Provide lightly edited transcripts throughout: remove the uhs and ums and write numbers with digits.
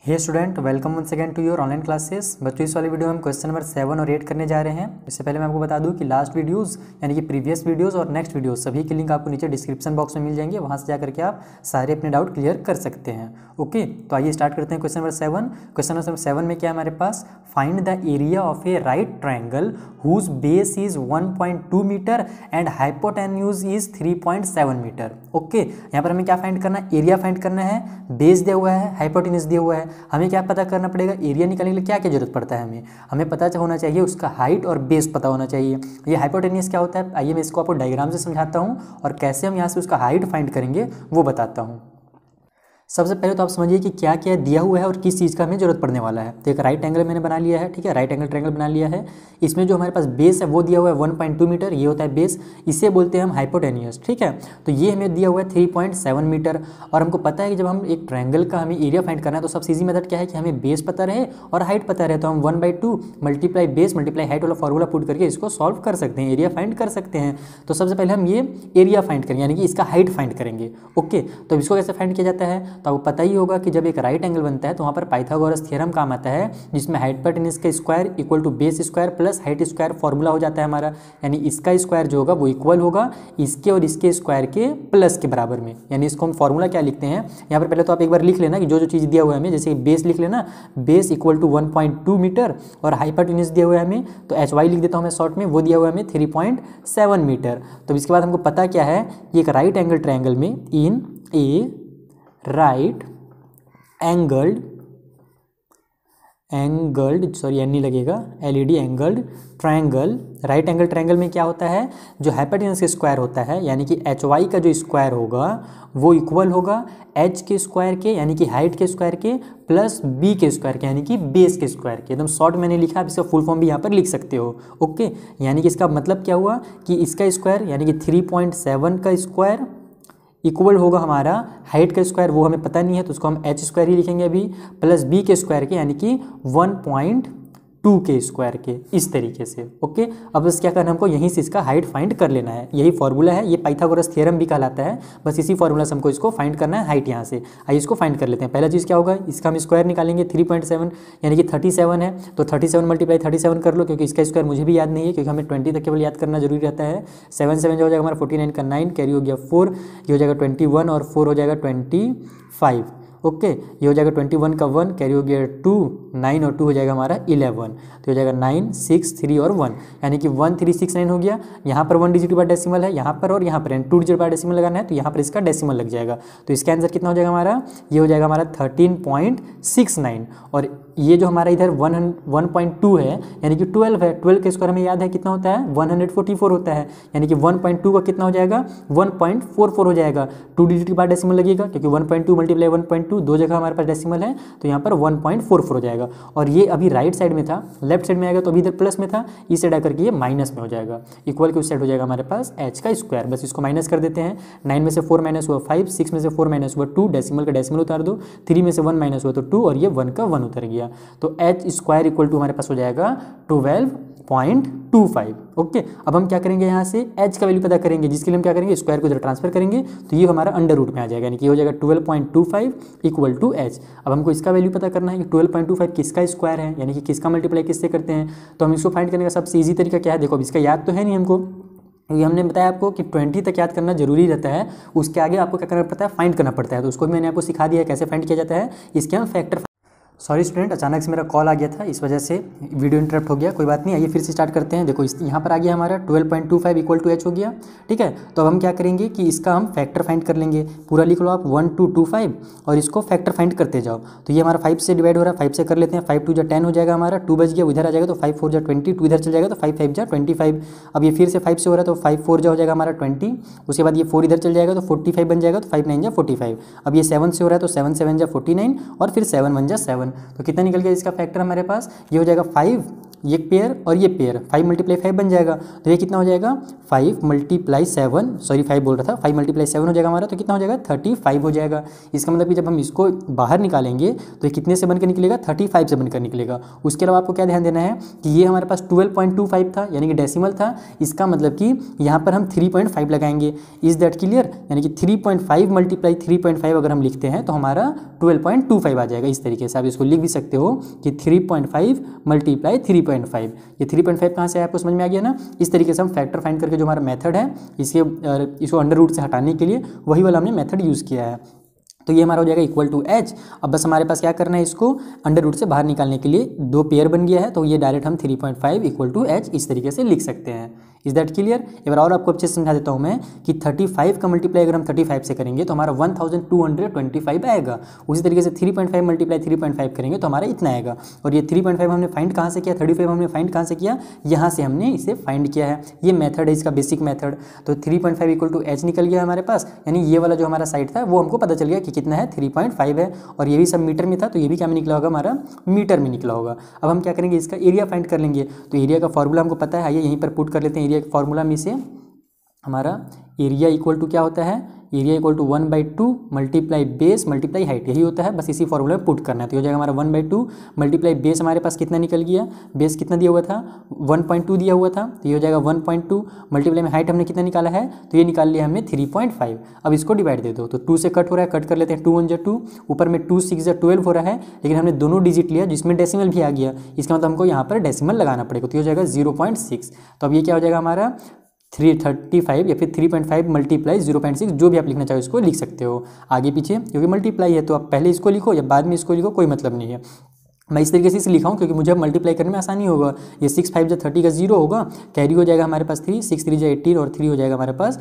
Hey student, welcome once again to your online classes. बच्चों, इस वाले वीडियो में हम क्वेश्चन नंबर 7 और 8 करने जा रहे हैं। इससे पहले मैं आपको बता दूं कि लास्ट वीडियोस यानी कि प्रीवियस वीडियोस और नेक्स्ट वीडियोस सभी के लिंक आपको नीचे डिस्क्रिप्शन बॉक्स में मिल जाएंगे। वहां से जाकर के आप सारे अपने डाउट क्लियर कर सकते हैं। ओके, तो आइए स्टार्ट करते हैं क्वेश्चन नंबर 7। क्वेश्चन नंबर 7 में क्या है हमारे पास, find the area of a right triangle whose base is 1.2 metre and hypotenuse is 3.7 metre. Okay, यहाँ पर हमें क्या फाइंड करना है, एरिया फाइंड करना है। बेस दिया हुआ है, हाइपोटेन्यूज दिया हुआ है, हमें क्या पता करना पड़ेगा, एरिया निकालने के लिए क्या क्या जरूरत पड़ता है, हमें पता होना चाहिए उसका हाइट और बेस पता होना चाहिए। ये हाइपोटेन्यूज क्या होता है, आइए मैं इसको आपको डायग्राम से समझाता हूँ और कैसे हम यहाँ से उसका हाइट फाइंड करेंगे वो बताता हूँ। सबसे पहले तो आप समझिए कि क्या क्या दिया हुआ है और किस चीज़ का हमें जरूरत पड़ने वाला है। तो एक राइट एंगल मैंने बना लिया है, ठीक है, राइट एंगल ट्रायंगल बना लिया है। इसमें जो हमारे पास बेस है वो दिया हुआ है 1.2 मीटर, ये होता है बेस, इसे बोलते हैं हम हाइपोटेन्यूज, ठीक है। तो ये हमें दिया हुआ है 3.7 मीटर। और हमको पता है कि जब हम एक ट्रायंगल का हमें एरिया फाइंड करना है तो सबसे ईजी मेथड क्या है कि हमें बेस पता रहे और हाइट पता रहे। तो हम 1/2 मल्टीप्लाई बेस मल्टीप्लाई हाइट वाला फॉर्मूला पुट करके इसको सॉल्व कर सकते हैं, एरिया फाइंड कर सकते हैं। तो सबसे पहले हम ये एरिया फाइंड करेंगे यानी कि इसका हाइट फाइंड करेंगे। ओके, तो इसको कैसे फाइंड किया जाता है, तो आपको पता ही होगा कि जब एक राइट एंगल बनता है तो वहाँ पर पाइथागोरस थ्योरम काम आता है, जिसमें हाइपोटेन्यूज का square equal to base square plus height square formula हो जाता है हमारा। यानी इसका स्क्वायर जो होगा वो इक्वल होगा इसके और इसके स्क्वायर के प्लस के बराबर में। यानी इसको हम फॉर्मूला क्या लिखते हैं, यहाँ पर पहले तो आप एक बार लिख लेना कि जो जो चीज़ दिया हुआ है हमें, जैसे बेस लिख लेना, बेस इक्वल टू 1.2 मीटर और हाइपोटेन्यूज दिया हुआ है हमें, तो एच वाई लिख देता हूँ मैं शॉर्ट में, वो दिया हुआ है हमें 3.7 मीटर। तो इसके बाद हमको पता क्या है कि एक राइट एंगल ट्रायंगल में in a right angled sorry an नहीं लगेगा, एलईडी angled triangle, right angle triangle में क्या होता है, जो हाइपोटेन्यूज का स्क्वायर होता है यानी कि एच वाई का जो स्क्वायर होगा वो इक्वल होगा एच के स्क्वायर के यानी कि हाइट के स्क्वायर के प्लस बी के स्क्वायर के यानी कि बेस के स्क्वायर के। एकदम शॉर्ट मैंने लिखा, आप इसका फुल फॉर्म भी यहाँ पर लिख सकते हो। ओके, यानी कि इसका मतलब क्या हुआ कि इसका स्क्वायर यानी कि 3.7 का स्क्वायर इक्वल होगा हमारा हाइट का स्क्वायर, वो हमें पता नहीं है तो उसको हम एच स्क्वायर ही लिखेंगे अभी, प्लस बी के स्क्वायर के यानी कि 1.2 के स्क्वायर के, इस तरीके से। ओके, अब बस क्या करना है, हमको यहीं से इसका हाइट फाइंड कर लेना है। यही फॉर्मूला है, ये पाइथागोरस थ्योरम भी कहलाता है। बस इसी फॉर्मूला से हमको इसको फाइंड करना है हाइट यहाँ से। आइए इसको फाइंड कर लेते हैं। पहला चीज़ क्या होगा, इसका हम स्क्वायर निकालेंगे, 3.7 यानी कि 37 है, तो 37 मल्टीप्लाई 37 कर लो, क्योंकि इसका स्क्वायर मुझे भी याद नहीं है, क्योंकि हमें 20 तक केवल याद करना जरूरी रहता है। 7 जो हो जाएगा हमारा 49 का 9, कैरी हो गया 4, ये हो जाएगा 21 और 4 हो जाएगा 25। ओके, ये हो जाएगा 21 का 1, कैरी हो गया 2, 9 और 2 हो जाएगा हमारा 11, तो हो जाएगा 9, 6, 3 और 1 यानी कि 1369 हो गया। यहाँ पर 1 डिजिट के बाद डेसिमल है यहाँ पर, और यहाँ पर 2 डिजिट के बाद डेसिमल लगाना है, तो यहाँ पर इसका डेसिमल लग जाएगा। तो इसका आंसर कितना हो जाएगा हमारा, ये हो जाएगा हमारा 13.69। और ये जो हमारा इधर 1.2 है यानी कि 12 है, 12 के स्क्वायर हमें याद है कितना होता है, 144 होता है, यानी कि 1.2 का कितना हो जाएगा, 1.44 हो जाएगा। 2 डिजिट के बाद डेसिमल लगेगा, क्योंकि 1.2 मल्टीप्लाई 1.2 दो जगह हमारे पास डेसिमल है, तो यहाँ पर 1.44 हो जाएगा। और ये अभी राइट साइड में था, लेफ्ट साइड में आएगा तो अभी इधर प्लस में था, इस साइड आकर के ये माइनस में हो जाएगा। इक्वल के उस साइड हो जाएगा हमारे पास एच का स्क्वायर। बस इसको माइनस कर देते हैं, 9 में से 4 माइनस हुआ 5, 6 में से 4 माइनस हुआ 2, डेसिमल का डेसिमल उतार दो, 3 में से 1 माइनस हुआ तो 2, और ये 1 का 1 उतर गया। तो एच स्क्वायर इक्वल टू हमारे पास हो जाएगा 12.25। ओके, अब हम क्या करेंगे, यहाँ से एच का वैल्यू पता करेंगे, जिसके लिए हम क्या करेंगे, स्क्वायर को इधर ट्रांसफर करेंगे, तो ये हमारा अंडर रूट में आ जाएगा, यानी कि हो जाएगा 12.25 इक्वल टू एच। अब हमको इसका वैल्यू पता करना है कि 12.25 किसका स्क्वायर है, यानी कि किसका मल्टीप्लाई किससे करते हैं। तो हम इसको फाइंड करने का सबसे ईजी तरीका क्या है, देखो अब इसका याद तो है नहीं हमको, क्योंकि हमने बताया आपको कि 20 तक याद करना जरूरी रहता है, उसके आगे आपको क्या करना पड़ता है, फाइंड करना पड़ता है। तो उसको भी मैंने आपको सिखा दिया है कैसे फाइंड किया जाता है। इसके हम फैक्टर, सॉरी स्टूडेंट, अचानक से मेरा कॉल आ गया था, इस वजह से वीडियो इंटरप्ट हो गया, कोई बात नहीं। आइए फिर से स्टार्ट करते हैं। देखो यहाँ पर आ गया हमारा 12.25 इक्वल टू एच हो गया, ठीक है। तो अब हम क्या करेंगे कि इसका हम फैक्टर फाइंड कर लेंगे, पूरा लिख लो आप 1225 और इसको फैक्टर फाइंड करते जाओ। तो ये हमारा 5 से डिवाइड हो रहा है, 5 से कर लेते हैं, 5 2 10 हो जाएगा हमारा, 2 बच गया, इधर आ जाएगा तो 5 4 20, 2 इधर चल जाएगा तो 5 5 25। अब ये फिर से 5 से हो रहा है तो 5 4 हो जाएगा हमारा 20, उसके बाद ये 4 इधर चल जाएगा तो 45 बन जाएगा, तो 5 9 45। अब ये 7 से हो रहा है तो 7 7 49 और फिर 7 1 7, तो कितना निकल इसका फैक्टर हमारे पास, ये हो जाएगा 5 ये पेयर और ये पेयर, 5 × 5 बन जाएगा। तो ये कितना हो जाएगा 5 × 7, सॉरी 5 बोल रहा था, 5 × 7 हो जाएगा हमारा, तो कितना हो जाएगा 35 हो जाएगा। इसका मतलब कि जब हम इसको बाहर निकालेंगे तो ये कितने से बनकर निकलेगा 35 से बनकर निकलेगा। उसके अलावा आपको क्या ध्यान देना है कि ये हमारे पास 12.25 था यानी कि डेसिमल था, इसका मतलब कि यहाँ पर हम 3.5 लगाएंगे। Is that clear? यानी कि 3.5 × 3.5 अगर हम लिखते हैं तो हमारा 12.25 आ जाएगा। इस तरीके से आप इसको लिख भी सकते हो कि 3.5 × 3.5। ये 3.5 कहाँ से है आपको समझ में आ गया ना। इस तरीके से हम फैक्टर फाइंड करके जो हमारा मेथड है इसको अंडर रूट से हटाने के लिए वही वाला हमने मेथड यूज़ किया है। तो ये हमारा हो जाएगा इक्वल टू एच। अब बस हमारे पास क्या करना है, इसको अंडर रूट से बाहर निकालने के लिए 2 पेयर बन गया है, तो ये डायरेक्ट हम 3.5 इक्वल टू एच इस तरीके से लिख सकते हैं। Is that clear? एक बार और आपको अच्छे से समझा देता हूँ मैं कि 35 का मल्टीप्लाई अगर हम 35 से करेंगे तो हमारा 1225 आएगा। उसी तरीके से 3.5 × 3.5 करेंगे तो हमारा इतना आएगा। और ये 3.5 हमने फाइंड कहाँ से किया, 35 हमने फाइंड कहाँ से किया, यहाँ से हमने इसे फाइंड किया है। ये मेथड है इसका बेसिक मेथड। तो 3.5 इक्वल टू एच निकल गया हमारे पास, यानी ये वाला जो हमारा साइड था वो हमको पता चल गया कि कितना है 3.5 है। और ये भी सब मीटर में था, तो ये भी क्या में निकला होगा, हमारा मीटर में निकला होगा। अब हम क्या करेंगे, इसका एरिया फाइंड कर लेंगे। तो एरिया का फॉर्मूला हमको पता है, आइए यहीं पर पुट कर लेते हैं। एरिया के फॉर्मूला में से हमारा एरिया इक्वल टू क्या होता है, area equal to 1/2 multiply base multiply height, यही होता है। बस इसी फॉर्मूला में पुट करना है। तो हो जाएगा हमारा 1/2 मल्टीप्लाई बेस, हमारे पास कितना निकल गया, बेस कितना दिया हुआ था 1.2 दिया हुआ था, तो ये हो जाएगा 1.2 मल्टीप्लाई में हाइट हमने कितना निकाला है, तो ये निकाल लिया हमने 3.5। अब इसको डिवाइड दे दो, तो 2 से कट हो रहा है, कट कर लेते हैं, 2 × 1 = 2, ऊपर में 2 × 6 = 12 हो रहा है, लेकिन हमने दोनों डिजिट लिया जिसमें डेसिमल भी आ गया, इसका मतलब हमको यहाँ पर डेसिमल लगाना पड़ेगा। तो ये हो जाएगा 0.6। तो अब ये क्या हो जाएगा हमारा 335 या फिर 3.5 मल्टीप्लाई 0.6, जो भी आप लिखना चाहो इसको लिख सकते हो आगे पीछे, क्योंकि मल्टीप्लाई है तो आप पहले इसको लिखो या बाद में इसको लिखो, कोई मतलब नहीं है। मैं इस तरीके से इसे लिखा हूँ क्योंकि मुझे अब मल्टीप्लाई करने में आसानी होगा। ये 6 × 5 = 30 का 0 होगा, कैरी हो जाएगा हमारे पास 3, 6 × 3 = 18 और 3 हो जाएगा हमारे पास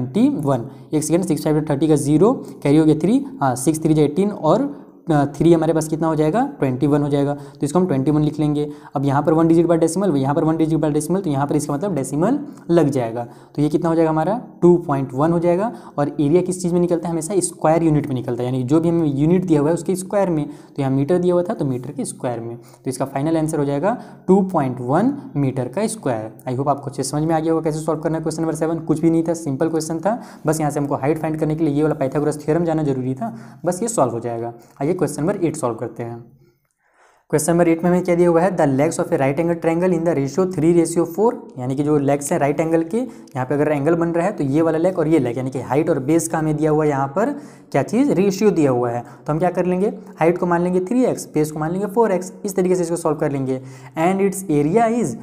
21। एक सेकेंड, 6 × 5 = 30 का 0, कैरी हो गया 3, हाँ 6 × 3 = 18 और 3 हमारे पास कितना हो जाएगा 21 हो जाएगा। तो इसको हम 21 लिख लेंगे। अब यहाँ पर 1 डिजिट बाय डेसिमल, यहाँ पर 1 डिजिट बाय डेसिमल, तो यहाँ पर इसका मतलब डेसिमल लग जाएगा। तो ये कितना हो जाएगा हमारा 2.1 हो जाएगा। और एरिया किस चीज़ में निकलता है, हमेशा स्क्वायर यूनिट में निकलता है, यानी जो भी हमें यूनिट दिया हुआ है उसके स्क्वायर में। तो यहाँ मीटर दिया हुआ था तो मीटर के स्क्वायर में, तो इसका फाइनल आंसर हो जाएगा 2.1 मीटर का स्क्वायर। आई होप आपको अच्छे समझ में आ गया होगा कैसे सॉल्व करना है। क्वेश्चन नंबर 7 कुछ भी नहीं था, सिंपल क्वेश्चन था, बस यहाँ से हमको हाइट फाइंड करने के लिए ये वाला पाइथागोरस थ्योरम जाना जरूरी था, बस ये सॉल्व हो जाएगा। आइए क्वेश्चन नंबर 8 सॉल्व करते हैं। क्वेश्चन नंबर 8 में हमें क्या दिया हुआ है, the legs of a right angle triangle in the ratio 3:4, यानी कि जो लेग्स हैं राइट एंगल के, यहाँ पे अगर एंगल बन रहा है तो ये वाला लेग और ये लेग, यानी कि हाइट और बेस का हमें दिया हुआ है यहाँ पर क्या चीज़, रेशियो दिया हुआ है। तो हम क्या कर लेंगे, हाइट को मान लेंगे 3x, बेस को मान लेंगे 4x, इस तरीके से इसको सॉल्व कर लेंगे। And its area is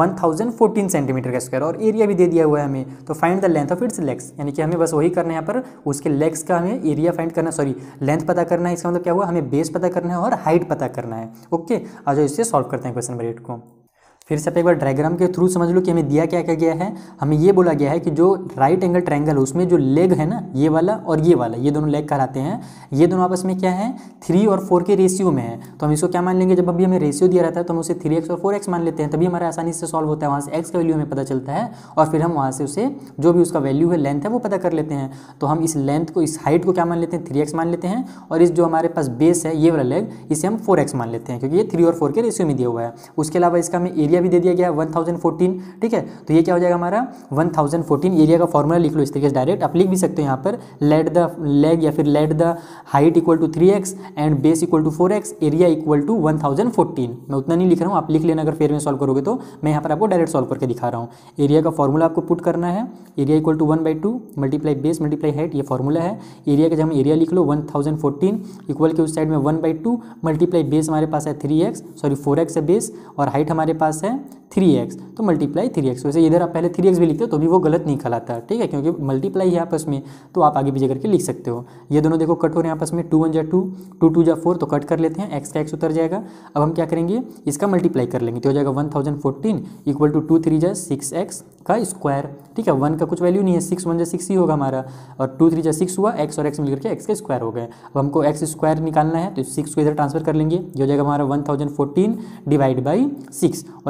1014 centimetre का स्क्वायर, और एरिया भी दे दिया हुआ है हमें। तो find the length of its legs, यानी कि हमें बस वही करना है यहाँ पर, उसके लेग्स का हमें एरिया फाइंड करना, सॉरी लेंथ पता करना है। इसका मतलब क्या हुआ, हमें बेस पता करना है और हाइट पता करना है। ओके, आज इससे सॉल्व करते हैं क्वेश्चन नंबर 8 को। फिर से आप एक बार डायग्राम के थ्रू समझ लो कि हमें दिया क्या क्या गया है। हमें ये बोला गया है कि जो राइट एंगल ट्रायंगल है उसमें जो लेग है ना, ये वाला और ये वाला, ये दोनों लेग कहलाते हैं। ये दोनों आपस में क्या है, 3 और 4 के रेशियो में है। तो हम इसको क्या मान लेंगे, जब अभी हमें रेशियो दिया रहता है तो हम उसे 3x और 4x मान लेते हैं, तभी हमारा आसानी से सॉल्व होता है। वहाँ से x का वैल्यू हमें पता चलता है और फिर हम वहाँ से उसे जो भी उसका वैल्यू है, लेंथ है, वो पता कर लेते हैं। तो हम इस लेंथ को, इस हाइट को क्या मान लेते हैं, 3x मान लेते हैं, और इस जो हमारे पास बेस है ये वाला लेग, इसे हम 4x मान लेते हैं, क्योंकि ये 3 और 4 के रेशियो में दिया हुआ है। उसके अलावा इसका हमें एरिया भी दे दिया गया है 1014, ठीक है। तो ये क्या हो जाएगा हमारा 1014। एरिया का फॉर्मूला लिख लो इस तरीके से, डायरेक्ट आप लिख भी सकते हो यहाँ पर, लेट द लेग या फिर let the height equal to 3x and base equal to 4x, area equal to 1014। मैं उतना नहीं लिख रहा हूँ, आप लिख लेना अगर फेयर में सॉल्व करोगे तो। मैं यहाँ पर आपको डायरेक्ट सॉल्व करके दिखा रहा हूँ। एरिया का फॉर्मूला आपको पुट करना है, area equal to 1/2 multiply base multiply height, ये फॉर्मूला है। एरिया का जब हम एरिया लिख लो 1014 इक्वल के उस साइड में 1/2 मल्टीप्लाई बेस हमारे पास है 3x, सॉरी 4x है बेस, और हाइट हमारे पास है 3x, तो मल्टीप्लाई 3x। वैसे इधर आप पहले 3x भी लिखते हो तो भी वो गलत नहीं कहलाता, ठीक है, क्योंकि मल्टीप्लाई है आपस में, तो आप आगे पीछे करके लिख सकते हो। ये दोनों देखो कट हो रहे हैं आपस में, 2 × 1 = 2, 2 × 2 = 4, तो कट कर लेते हैं, x का x उतर जाएगा। अब हम क्या करेंगे, इसका मल्टीप्लाई कर लेंगे, तो हो जाएगा 1014 इक्वल टू 2 × 3 = 6x का स्क्वायर, ठीक है। 1 का कुछ वैल्यू नहीं है, 6 × 1 = 6 ही होगा हमारा, और 2 × 3 = 6 हुआ, x और x मिलकर के x का स्क्वायर हो गए। अब हमको x स्क्वायर निकालना है, तो 6 को इधर ट्रांसफर कर लेंगे, ये हो जाएगा हमारा 1014 डिवाइड बाई 6, और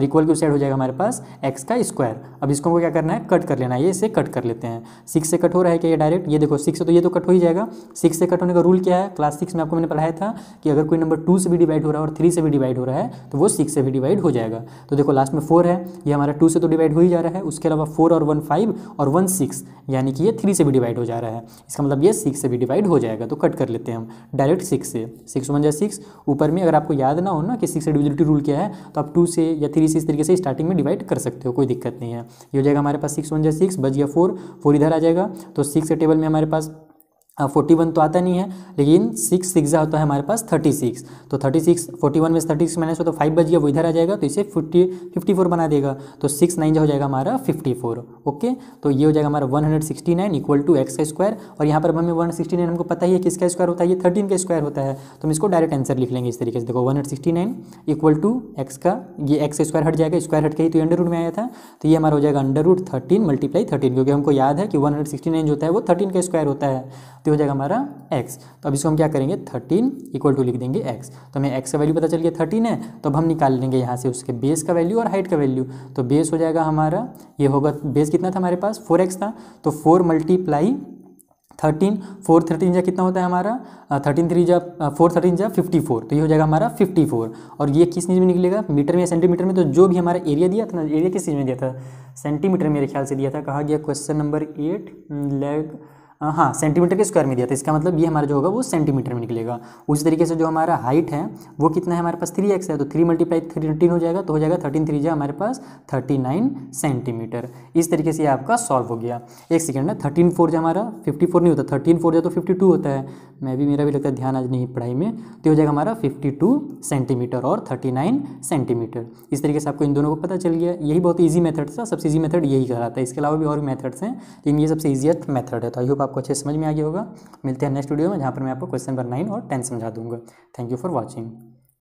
और इक्वल की उस साइड हो जाएगा हमारे पास एक्स का स्क्वायर। अब इसको हमको क्या करना है, कट कर लेना है, ये इसे कट कर लेते हैं। 6 से कट हो रहा है क्या ये डायरेक्ट, ये देखो 6 से तो ये तो कट हो ही जाएगा। 6 से कट होने का रूल क्या है, क्लास 6 में आपको मैंने पढ़ाया था कि अगर कोई नंबर 2 से भी डिवाइड हो रहा है और 3 से भी डिवाइड हो रहा है तो वो 6 से भी डिवाइड हो जाएगा। तो देखो लास्ट में 4 है, ये हमारा 2 से तो डिवाइड हो ही जा रहा है, उसके अलावा 4 और 1 5 और 1 6, यानी कि ये 3 से भी डिवाइड हो जा रहा है। इसका मतलब ये 6 से भी डिवाइड हो जाएगा। तो कट कर लेते हैं हम डायरेक्ट 6 से। 6 1 6, ऊपर में अगर आपको याद ना हो ना कि 6 से डिविजिबिलिटी रूल क्या है तो आप 2 से या 3 से इस तरीके से स्टार्टिंग में डिवाइड कर सकते हो, कोई दिक्कत नहीं है। ये हो जाएगा हमारे पास 6 1 6, बच गया 4, 4 इधर आ जाएगा। तो 6 के टेबल में हमारे पास 41 तो आता नहीं है, लेकिन 6 6 होता है हमारे पास 36। तो 36 41 में से 36 माइनस हो तो 5 बच गया, वो इधर आ जाएगा तो इसे 54 बना देगा। तो 6 9 हो जाएगा हमारा 54। ओके, तो ये हो जाएगा हमारा 169 इक्वल टू एक्स का स्क्वायर। और यहाँ पर हमें 169 हमको पता ही है किसका स्क्वायर होता है, ये 13 का स्क्वायर होता है। तो हम इसको डायरेक्ट आंसर लिख लेंगे इस तरीके से। देखो 169 इक्वल टू एक्स का, ये एक्स स्क्वायर हट जाएगा, स्क्वायर हट के ही तो अंडर रूट में आया था, तो ये हमारा हो जाएगा अंडर रूट 13 मल्टीप्लाई 13, क्योंकि हमको याद है कि 169 जो होता है वो 13 का स्क्वायर होता है। तो हो जाएगा हमारा x। तो अब इसको हम क्या करेंगे, 13 इक्वल टू लिख देंगे x। तो हमें x का वैल्यू पता चल गया 13 है, तो अब हम निकाल लेंगे यहाँ से उसके बेस का वैल्यू और हाइट का वैल्यू। तो बेस हो जाएगा हमारा, ये होगा बेस कितना था हमारे पास 4x था, तो 4 मल्टीप्लाई 13, 4 13 जा कितना होता है हमारा 13 3 जा 4 13 जा 54, तो ये हो जाएगा हमारा 54। और ये किस चीज़ में निकलेगा, मीटर में या सेंटीमीटर में। तो जो भी हमारा एरिया दिया था ना, एरिया किस चीज़ में दिया था, सेंटीमीटर मेरे ख्याल से दिया था। कहा गया क्वेश्चन नंबर 8 लेग, हाँ सेंटीमीटर के स्क्वायर में दिया था। इसका मतलब ये हमारा जो होगा वो सेंटीमीटर में निकलेगा। उसी तरीके से जो हमारा हाइट है वो कितना है हमारे पास 3x है, तो 3 मल्टीप्लाई 13 हो जाएगा, तो हो जाएगा 13 3 हमारे पास 39 सेंटीमीटर। इस तरीके से ये आपका सॉल्व हो गया। एक सेकेंड ना, 13 4 जो हमारा 54 नहीं होता, 13 4 जो तो 52 होता है। मेरा भी लगता है ध्यान आज नहीं पढ़ाई में। तो हो जाएगा हमारा 52 सेंटीमीटर और 39 सेंटीमीटर। इस तरीके से आपको इन दोनों को पता चल गया। यही बहुत ईजी मेथड था, सबसे ईजी मेथड यही कहलाता है। इसके अलावा भी और भी मेथड्स हैं, लेकिन ये सबसे ईजीएस्ट मेथड है। तो आई होप आपको अच्छे समझ में आ गया होगा। मिलते हैं नेक्स्ट वीडियो में, जहाँ पर मैं आपको क्वेश्चन नंबर 9 और 10 समझा दूंगा। Thank you for watching.